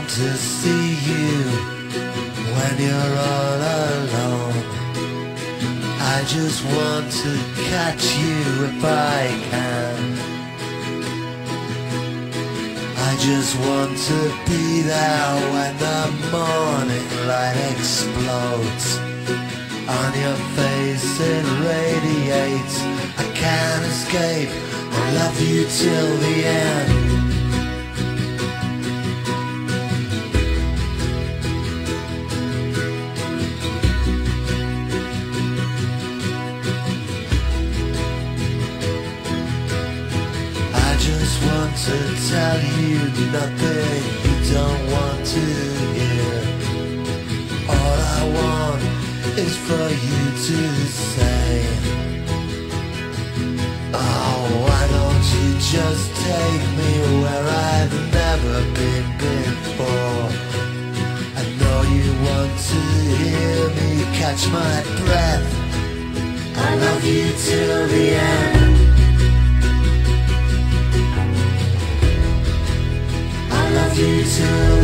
to see you when you're all alone. I just want to catch you if I can. I just want to be there when the morning light explodes. On your face it radiates. I can't escape. I love you till the end. I just want to tell you nothing you don't want to hear. All I want is for you to say, oh, why don't you just take me where I've never been before. I know you want to hear me catch my breath. I love you till the end. I love you till